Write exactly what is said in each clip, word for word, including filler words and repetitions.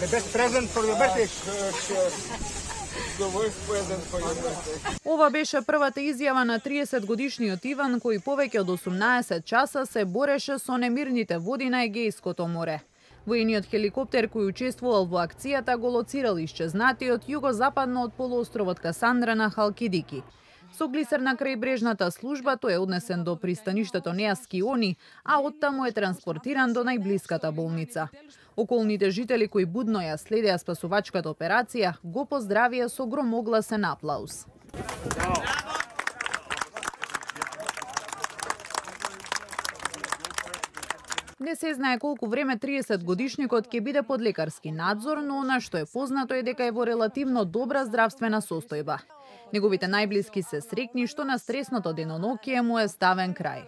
The best present for your birthday. The worst present for your birthday. Ова беше првата изјава на триесет годишниот Иван, кој повеќе од осумнаесет часа се бореше со немирните води на Егејското море. Воениот хеликоптер кој учествувал во акцијата го лоцирал исчезнатиот југозападно од полуостровот Касандра на Халкидики. Со глисер на крајбрежната служба тој е однесен до пристаништето Неа Скиони, а оттаму е транспортиран до најблиската болница. Околните жители кои будно ја следеа спасувачката операција го поздравија со громогласен аплауз. Не се знае колку време триесет годишникот ќе биде под лекарски надзор, но она што е познато е дека е во релативно добра здравствена состојба. Неговите најблиски се среќни што на стресното денонокие му е ставен крај.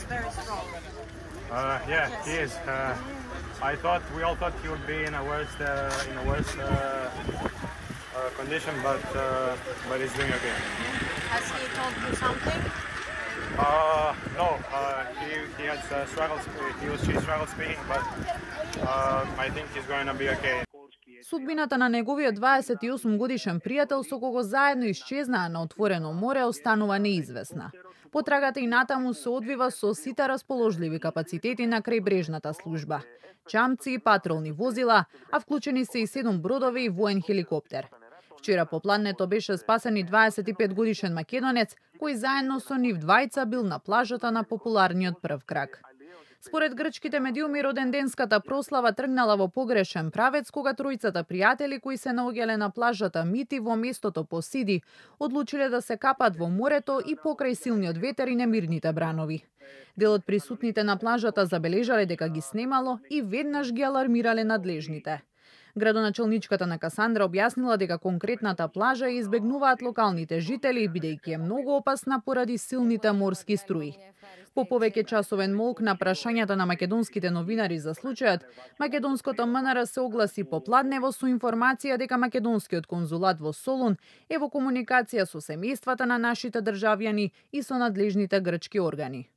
Uh, yeah, he is. Uh, I thought we all thought he would be in a worse uh, in a worse uh, uh, condition, but uh, but he's doing okay. Has he told you something? Uh, no, uh, he he had uh, struggles. He was she struggled speaking, but uh, I think he's going to be okay. Судбината на неговиот дваесет и осум годишен пријател со кого заедно исчезнаа на отворено море останува неизвестна. Потрагата и натаму се одвива со сите расположливи капацитети на крајбрежната служба. Чамци, патролни возила, а вклучени се и седум бродови и воен хеликоптер. Вчера попладнето беше спасен и дваесет и пет годишен македонец, кој заедно со нив двајца бил на плажата на популарниот прв крак. Според грчките медиуми, роденденската прослава тргнала во погрешен правец кога тројцата пријатели кои се наоѓале на плажата Мити во местото Посиди одлучиле да се капат во морето и покрај силниот ветер и немирните бранови. Дел од присутните на плажата забележале дека ги снемало и веднаш ги алармирале надлежните. Градоначалничката на Касандра објаснила дека конкретната плажа ја избегнуваат локалните жители, бидејќи е многу опасна поради силните морски струи. По повеќе часовен молк на прашањата на македонските новинари за случајот, македонското МНР се огласи попладнево со информација дека македонскиот конзулат во Солун е во комуникација со семејствата на нашите државјани и со надлежните грчки органи.